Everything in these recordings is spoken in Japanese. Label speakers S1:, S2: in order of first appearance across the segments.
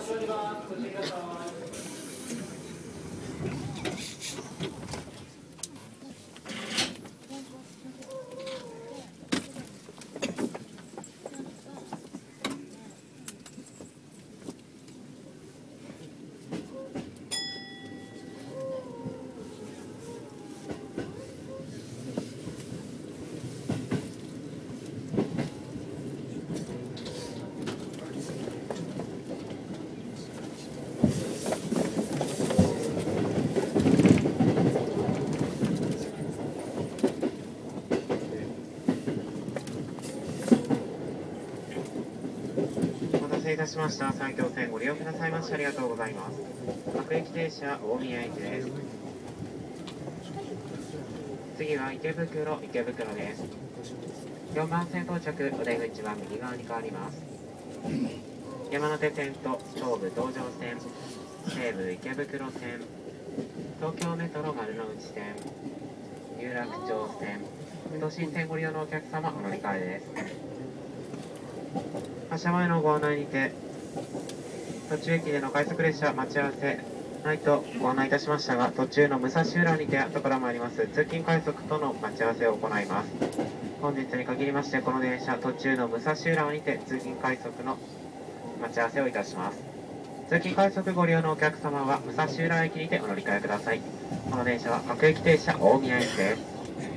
S1: いたしました。埼京線ご利用くださいましてありがとうございます。各駅停車大宮駅です。次は池袋です。4番線到着、お出口は右側に変わります。山手線と東武東上線、西武池袋線、東京メトロ丸の内線、有楽町線、都心線ご利用のお客様お乗り換えです。発車前のご案内にて、途中駅での快速列車待ち合わせないとご案内いたしましたが、途中の武蔵浦にて後から参ります通勤快速との待ち合わせを行います。本日に限りまして、この電車途中の武蔵浦にて通勤快速の待ち合わせをいたします。通勤快速ご利用のお客様は武蔵浦駅にてお乗り換えください。この電車は各駅停車大宮駅です。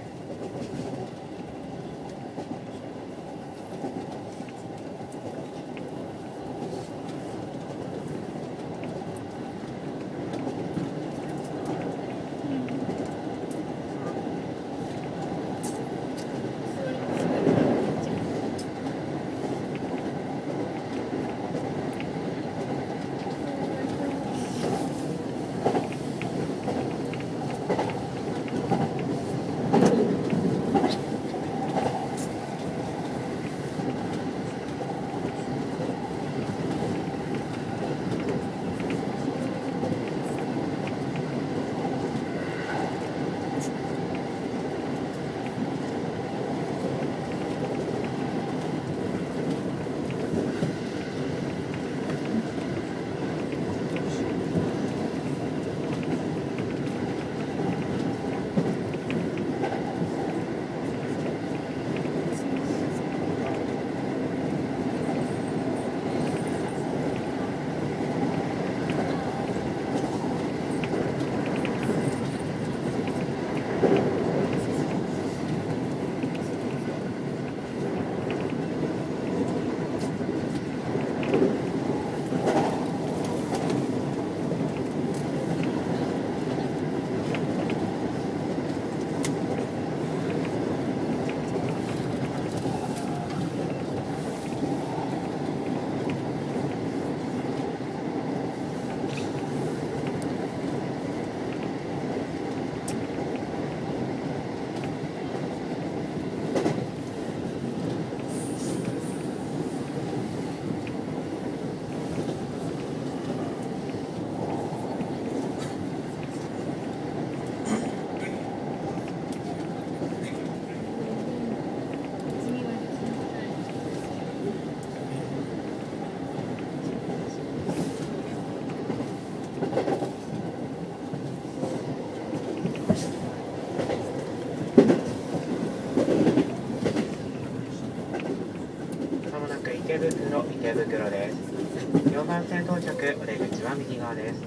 S1: 池袋です。4番線到着、お出口は右側です。